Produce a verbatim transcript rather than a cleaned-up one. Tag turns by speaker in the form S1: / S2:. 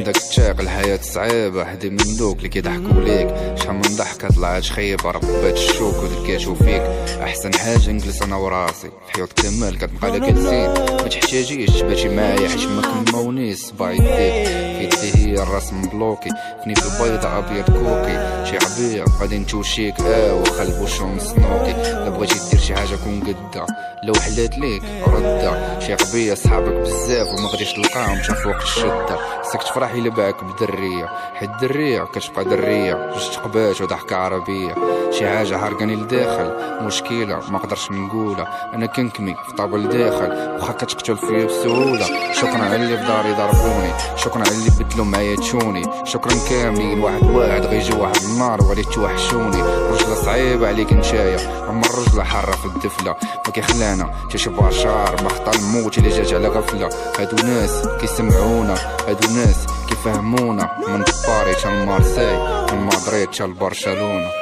S1: عندك تشاق الحياة صعيبة، هدي من دوك اللي كيضحكوا ليك. شحال من ضحكة طلعت خيبة ربات الشوك ولقيتو فيك. احسن حاجة نجلس انا وراسي في حيوط كمال كتبقى لك الزين، ما تحتاجيش تباتي معايا حيت ما كنمونيش صباع يديك. في يدي هي الراس مبلوكي، فني في البيضة ابيض كوكي. شي عبير غادي نتوشيك اه واخا البوشون سنوكي. لا بغيتي دير شي حاجة كون قدا، لو حلات ليك ردة. شي غبية صحابك بزاف وما غاديش تلقاهم حتى فوق الشدة. خصك تفرح الا باعك بدرية، حيت الدرية كتبقى درية. جوج تقبات وضحكة عربية، شي حاجة هارقاني لداخل، مشكلة ما قدرش نقولها. انا كنكمي في طابل داخل وخا كتقتل فيا بسهولة. شكرا على اللي في داري ضربوني، شكرا على اللي بدلو معايا تشوني. شكرا كاملين واحد واحد غيجي واحد النار وغادي توحشوني. رجلة صعيبة عليك نشايا، اما الرجلة حارة في الدفلة. ما كيخلانا حتى شي بشار، ما خطا الموت اللي جات على غفلة. هادو ناس كيسمعونا، هادو ناس كيفهمونا. من باري تا لمارساي، من مدريد تا لبرشلونة.